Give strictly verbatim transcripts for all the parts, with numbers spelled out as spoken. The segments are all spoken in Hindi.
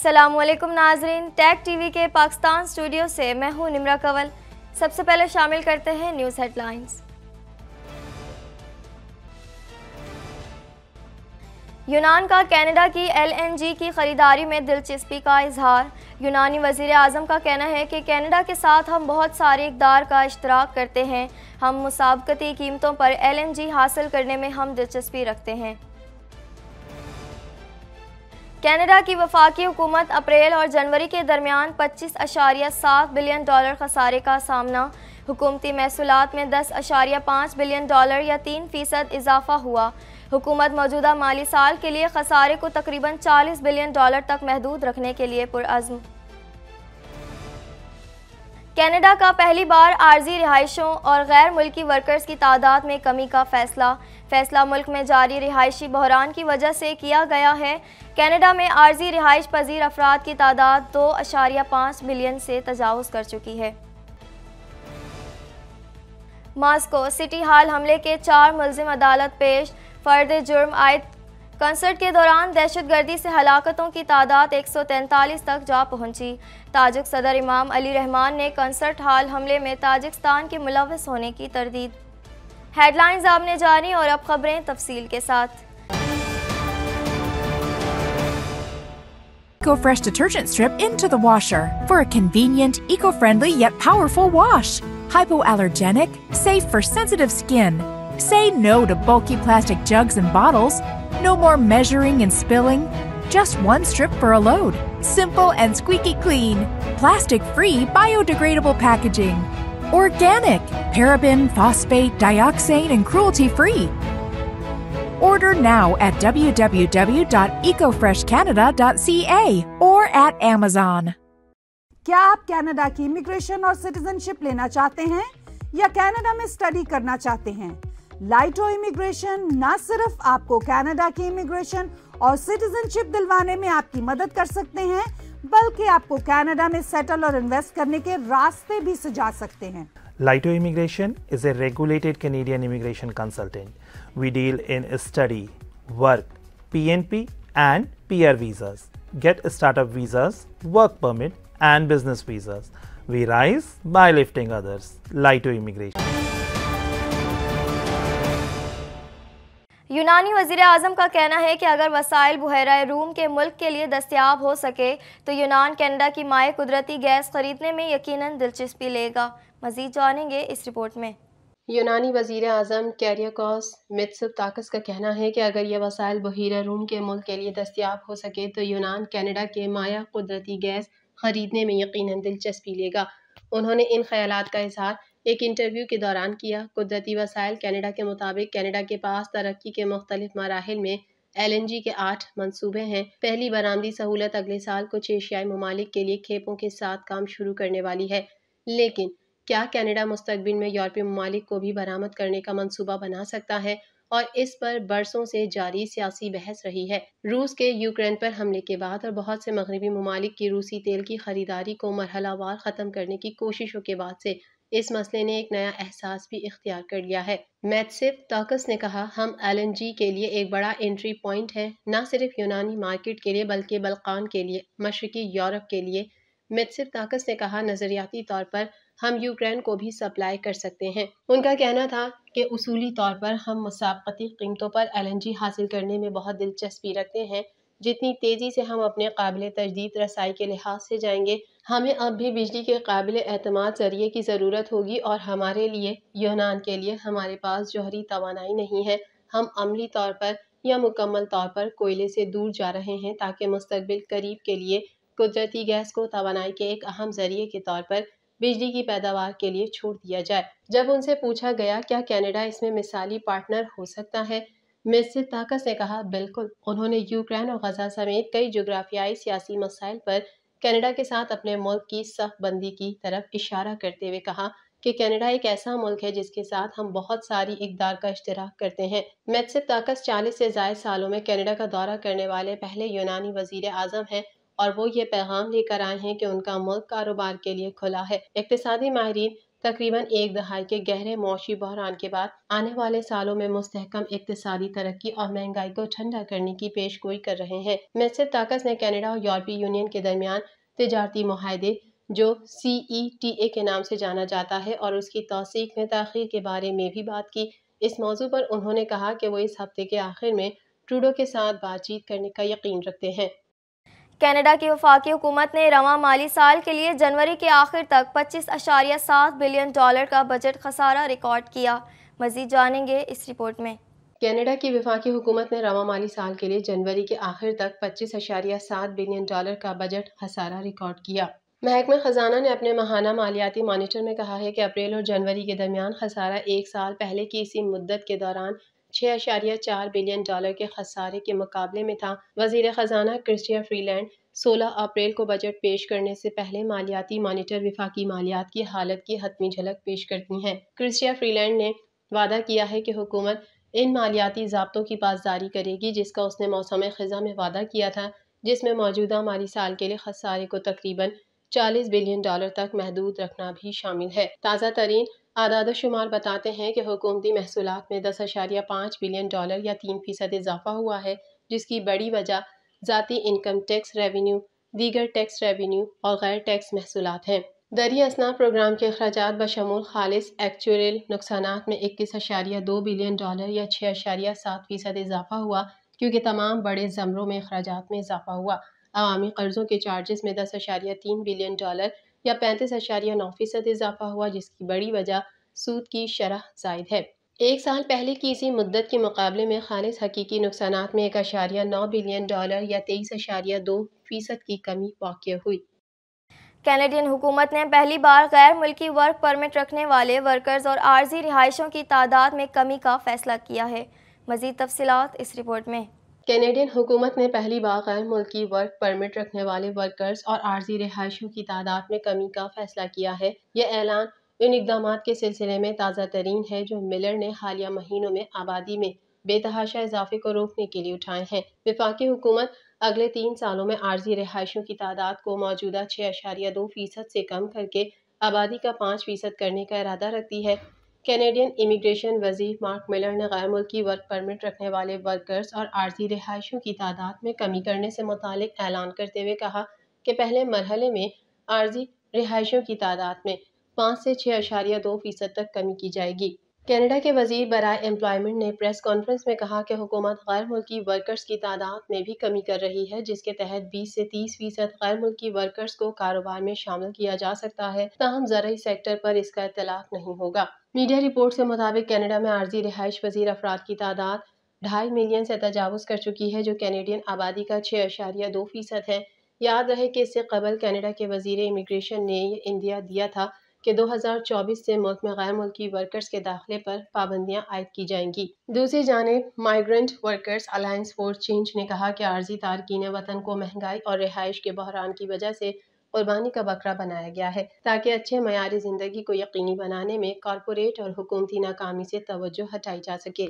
अस्सलाम वालेकुम नाजरीन, टैग टीवी के पाकिस्तान स्टूडियो से मैं हूं निम्रा कंवल। सबसे पहले शामिल करते हैं न्यूज़ हेडलाइंस। यूनान का कनाडा की एल एन जी की ख़रीदारी में दिलचस्पी का इजहार। यूनानी वज़ीर आज़म का कहना है कि कनाडा के साथ हम बहुत सारे इक़दार का इश्तराक करते हैं। हम मुसाबकती कीमतों पर एल एन जी हासिल करने में हम दिलचस्पी रखते हैं। कनाडा की वफाकी हुकूमत अप्रैल और जनवरी के दरमियान पच्चीस अशारिया सात बिलियन डॉलर खसारे का सामना। हुकूमती महसूलात में दस अशारिया पाँच बिलियन डॉलर या तीन फ़ीसद इजाफा हुआ। हुकूमत मौजूदा माली साल के लिए खसारे को तकरीबन चालीस बिलियन डॉलर तक महदूद रखने के लिए पुरअज़्म। कनाडा का पहली बार आर्जी रिहाइशों और गैर मुल्की वर्कर्स की तादाद में कमी का फैसला। फैसला मुल्क में जारी रिहायशी बहरान की वजह से किया गया है। कनाडा में आर्जी रिहाइश पजीर अफराद की तादाद दो अशारिया पाँच मिलियन से तजावुज़ कर चुकी है। मॉस्को सिटी हॉल हमले के चार मुल्जिम अदालत पेश। फर्द जुर्म आयद कंसर्ट के दौरान दहशतगर्दी से हलाकतों की तादाद एक सौ तैंतालीस तक जा पहुंची। ताजिक सदर इमाम अली रहमान ने कंसर्ट हॉल हमले में ताजिकिस्तान के मुलव्वस होने की तरदीद। हेडलाइंस आपने जानी और अब खबरें तफसील के साथ। EcoFresh detergent strip into the washer for a convenient, eco-friendly yet powerful wash. Hypoallergenic, safe for sensitive skin. Say no to bulky plastic jugs and bottles. No more measuring and spilling. Just one strip for a load. Simple and squeaky clean. Plastic-free, biodegradable packaging. Organic, paraben, phosphate, dioxane, and cruelty-free. Order now at w w w dot eco fresh canada dot c a or at Amazon. क्या आप कनाडा की इमिग्रेशन और सिटीजनशिप लेना चाहते हैं या कनाडा में स्टडी करना चाहते हैं? लाइटो इमिग्रेशन न सिर्फ आपको कनाडा की इमिग्रेशन और सिटीजनशिप दिलवाने में आपकी मदद कर सकते हैं, बल्कि आपको कनाडा में सेटल और इन्वेस्ट करने के रास्ते भी सुझा सकते हैं। Laito Immigration is a regulated Canadian immigration consultant. We deal in study, work, P N P and P R visas. Get startup visas, work permit and business visas. We rise by lifting others. Laito Immigration. यूनानी वज़ीर आज़म का कहना है कि अगर वसाइल बुहैरा रूम के मुल्क के लिए दस्तयाब हो सके तो यूनान कनाडा की माए कुदरती गैस खरीदने में यकीनन दिलचस्पी लेगा। मज़ीद जानेंगे इस रिपोर्ट में। यूनानी वज़ीर आज़म कैरियाकोस मित्सोताकिस का कहना है कि अगर ये वसाइल बुहैरा रूम के मुल्क के लिए दस्तयाब हो सके तो यूनान कनाडा के माया कुदरती गैस खरीदने में यकीनन दिलचस्पी लेगा। उन्होंने इन ख्यालात का इजहार एक इंटरव्यू के दौरान किया। कुदरती वसाइल कनाडा के मुताबिक कनाडा के पास तरक्की के मुख्तलिफ मराहिल में एल एन जी के आठ मंसूबे हैं। पहली बरामदी सहूलत अगले साल कुछ एशियाई ममालिक के लिए खेपों के साथ काम शुरू करने वाली है, लेकिन क्या कनाडा मुस्तकबिल में यूरोपीय ममालिक को भी बरामद करने का मंसूबा बना सकता है, और इस पर बरसों से जारी सियासी बहस रही है। रूस के यूक्रेन पर हमले के बाद और बहुत से मगरबी ममालिक की रूसी तेल की खरीदारी को मरहलावार ख़त्म करने की कोशिशों के बाद से इस मसले ने एक नया एहसास भी इख्तियार कर लिया है। मित्सोताकिस ने कहा, हम एल एन जी के लिए एक बड़ा एंट्री पॉइंट है, न सिर्फ यूनानी मार्केट के लिए बल्कि बल्कान के लिए, मशरकी यूरोप के लिए। मित्सोताकिस ने कहा, नज़रियाती तौर पर हम यूक्रेन को भी सप्लाई कर सकते हैं। उनका कहना था कि उसूली तौर पर हम मुसाबकती कीमतों पर एल एन जी हासिल करने में बहुत दिलचस्पी रखते हैं। जितनी तेज़ी से हम अपने काबिल तजदीद रसाई के लिहाज से जाएंगे, हमें अब भी बिजली के काबिल एतमाद ज़रिए की ज़रूरत होगी, और हमारे लिए, यूनान के लिए, हमारे पास जौहरी तवानाई नहीं है। हम अमली तौर पर या मुकम्मल तौर पर कोयले से दूर जा रहे हैं ताकि मुस्तकबिल करीब के लिए कुदरती गैस को तवानाई के एक अहम ज़रिए के तौर पर बिजली की पैदावार के लिए छोड़ दिया जाए। जब उनसे पूछा गया क्या कनाडा इसमें मिसाली पार्टनर हो सकता है, मित्सोताकिस ने कहा, बिल्कुल। उन्होंने यूक्रेन और गजा समेत कई जोग्राफियाई सियासी मसाइल पर कनाडा के साथ अपने मुल्क की सफ बंदी की तरफ इशारा करते हुए कहा कि कनाडा एक ऐसा मुल्क है जिसके साथ हम बहुत सारी इक़दार का इश्तराक करते हैं। मित्सोताकिस चालीस से ज़ायद सालों में कनाडा का दौरा करने वाले पहले यूनानी वज़ीर आज़म हैं, और वो ये पैगाम लेकर आए हैं कि उनका मुल्क कारोबार के लिए खुला है। इक़्तिसादी माहिरीन تقریباً ایک دہائی کے گہرے معاشی بحران کے بعد آنے والے سالوں میں مستحکم اقتصادی ترقی اور مہنگائی کو ٹھنڈا کرنے کی پیش گوئی کر رہے ہیں۔ مسٹر تاکس نے کینیڈا اور یورپی یونین کے درمیان تجارتی معاہدے جو سی ای ٹی اے کے نام سے جانا جاتا ہے اور اس کی توثیق میں تاخیر کے بارے میں بھی بات کی۔ اس موضوع پر انہوں نے کہا کہ وہ اس ہفتے کے آخر میں ٹروڈو کے ساتھ بات چیت کرنے کا یقین رکھتے ہیں۔ کینیڈا کی وفاقی حکومت نے رواں مالی سال کے لیے جنوری کے آخر تک پچیس اشاریہ سات بلین ڈالر کا بجٹ خسارہ ریکارڈ کیا۔ مزید جانیں گے اس رپورٹ میں۔ کینیڈا کی وفاقی حکومت نے رواں مالی سال کے لیے جنوری کے آخر تک پچیس اشاریہ سات بلین ڈالر کا بجٹ خسارہ ریکارڈ کیا۔ محکمہ خزانہ نے اپنے ماہانہ مالیاتی مانیٹر میں کہا ہے کہ اپریل اور جنوری کے درمیان خسارہ ایک سال پہلے کی اسی مدت کے دوران چھ اشاریہ چار بلین ڈالر کے خسارے کے مقابلے میں تھا۔ وزیر خزانہ کرسٹیا فری لینڈ سولہ اپریل کو بجٹ پیش کرنے سے پہلے مالیاتی مانیٹر وفاقی مالیات کی حالت کی حتمی جھلک پیش کرتی ہیں۔ کرسٹیا فری لینڈ نے وعدہ کیا ہے کہ حکومت ان مالیاتی ضابطوں کی پاسداری کرے گی جس کا اس نے موسم خزاں میں وعدہ کیا تھا، جس میں موجودہ مالی سال کے لیے خسارے کو تقریباً چالیس بلین ڈالر تک محدود رکھنا بھی شامل ہے۔ تازہ ترین اعداد و شمار بتاتے ہیں کہ حکومتی محصولات میں دس اشاریہ پانچ بلین ڈالر یا تین فیصد اضافہ ہوا ہے، جس کی بڑی وجہ ذاتی انکم ٹیکس ریونیو، دیگر ٹیکس ریونیو اور غیر ٹیکس محصولات ہیں۔ دریں اثنا پروگرام کے اخراجات بشمول خالص ایکچوئل نقصانات میں اکیس اشاریہ دو بلین ڈالر یا چھ اشاریہ سات فیصد اضافہ ہوا، کیونکہ تمام بڑے زمروں میں اخراجات میں اضافہ ہوا۔ عوامی قرضوں کے چارجز میں دس اشاریہ تین بلین ڈالر یا پینتیس اشاریہ نو فیصد اضافہ ہوا، جس کی بڑی وجہ سود کی شرح زائد ہے۔ ایک سال پہلے کی اسی مدت کے مقابلے میں خالص حقیقی نقصانات میں ایک اشاریہ نو بلین ڈالر یا تیئیس اشاریہ دو فیصد کی کمی واقع ہوئی۔ کینیڈین حکومت نے پہلی بار غیر ملکی ورک پرمٹ رکھنے والے ورکرز اور عارضی رہائشوں کی تعداد میں کمی کا فیصلہ کیا ہے۔ مزید تفصیلات اس رپورٹ میں۔ کینیڈین حکومت نے پہلی بار غیر ملکی ورک پرمٹ رکھنے والے ورکرز اور عارضی رہائشوں کی تعداد میں کمی کا فیصلہ کیا ہے۔ یہ اعلان ان اقدامات کے سلسلے میں تازہ ترین ہے جو ملر نے حالیہ مہینوں میں آبادی میں بے تحاشا اضافے کو روکنے کے لیے اٹھائے ہیں۔ وفاقی حکومت اگلے تین سالوں میں عارضی رہائشوں کی تعداد کو موجودہ چھ اشاریہ دو فیصد سے کم کر کے آبادی کا پانچ فیصد کرنے کا ارادہ رکھتی ہے۔ کینیڈین امیگریشن وزیر مارک ملر نے غیر ملکی ورک پرمٹ رکھنے والے ورکرز اور عارضی رہائشوں کی تعداد میں کمی کرنے سے متعلق اعلان کرتے ہوئے کہا کہ پہلے مرحلے میں عارضی رہائشوں کی تعداد میں پانچ سے چھ اشاریہ دو فیصد تک کمی کی جائے گی۔ کینیڈا کے وزیر برائے امپلائمنٹ نے پریس کانفرنس میں کہا کہ حکومت غیر ملکی ورکرز کی تعداد میں بھی کمی کر رہی ہے، جس کے تحت بیس سے تیس فیصد غیر ملکی ورکرز کو کاروبار میں شامل کیا جا سکتا ہے، تاہم زرعی سیکٹر پر اس کا اطلاق نہیں ہوگا۔ میڈیا رپورٹس کے مطابق کینیڈا میں عارضی رہائش پذیر افراد کی تعداد ڈھائی ملین سے تجاوز کر چکی ہے، جو کینیڈین آبادی کا چھ اشاریہ دو فیصد ہے۔ یاد رہے کہ اس سے قبل کینیڈا کے وزیر امیگریشن نے یہ اندیا دیا تھا کہ دو ہزار چوبیس سے ملک میں غیر ملکی ورکرز کے داخلے پر پابندیاں عائد کی جائیں گی۔ دوسری جانب Migrant Workers Alliance for Change نے کہا کہ عارضی تارکین وطن کو مہنگائی اور رہائش کے بحران کی وجہ سے قربانی کا بکرا بنایا گیا ہے، تاکہ اچھے معیار زندگی کو یقینی بنانے میں کارپوریٹ اور حکومتی ناکامی سے توجہ ہٹائی جا سکے۔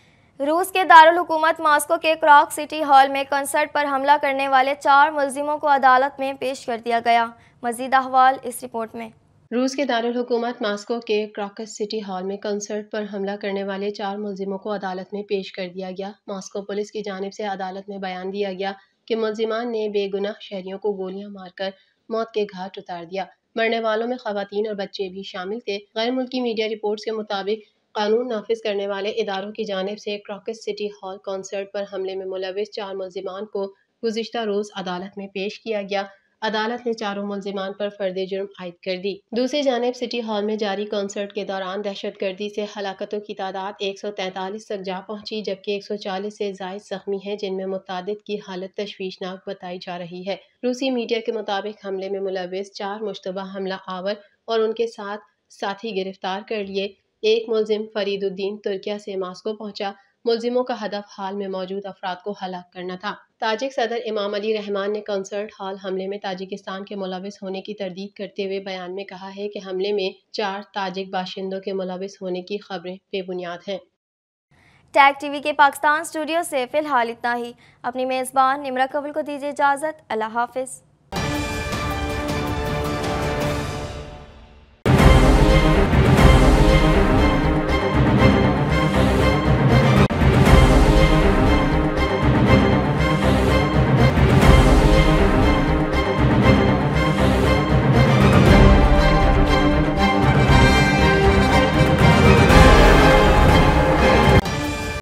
روس کے دارالحکومت ماسکو کے کراک سٹی ہال میں کنسرٹ پر حملہ کرنے والے چار ملزموں کو عدالت میں پیش کر دیا گیا۔ مزید احوال اس رپورٹ میں۔ روس کے دارالحکومت ماسکو کے کراکس سٹی ہال میں کنسرٹ پر حملہ کرنے والے چار ملزموں کو عدالت میں پیش کر دیا گیا۔ ماسکو پولیس کی جانب سے عدالت میں بیان دیا گیا کہ ملزمان نے بے گناہ شہریوں کو گولیاں مار کر موت کے گھاٹ اتار دیا۔ مرنے والوں میں خواتین اور بچے بھی شامل تھے۔ غیر ملکی میڈیا رپورٹس کے مطابق قانون نافذ کرنے والے اداروں کی جانب سے کراکس سٹی ہال کنسرٹ پر حملے میں ملوث چار ملزمان کو گزشتہ روز عدالت میں پیش کیا گیا۔ عدالت نے چاروں ملزمان پر فرد جرم عائد کر دی۔ دوسری جانب سٹی ہال میں جاری کنسرٹ کے دوران دہشت گردی سے ہلاکتوں کی تعداد ایک سو تینتالیس تک جا پہنچی، جبکہ ایک سو چالیس سے زائد زخمی ہیں، جن میں متعدد کی حالت تشویشناک بتائی جا رہی ہے۔ روسی میڈیا کے مطابق حملے میں ملوث چار مشتبہ حملہ آور اور ان کے ساتھ ساتھی گرفتار کر لیے۔ ایک ملزم فرید الدین ترکیہ سے ماسکو پہنچا۔ ملزموں کا ہدف حال میں موجود افراد کو ہلاک کرنا تھا۔ تاجک صدر امام علی رحمان نے کنسرٹ ہال حملے میں تاجکستان کے ملوث ہونے کی تردید کرتے ہوئے بیان میں کہا ہے کہ حملے میں چار تاجک باشندوں کے ملوث ہونے کی خبریں بے بنیاد ہیں۔ ٹیگ ٹی وی کے پاکستان اسٹوڈیو سے فی الحال اتنا ہی۔ اپنی میزبان نمرہ قبول کو دیجیے اجازت۔ اللہ حافظ۔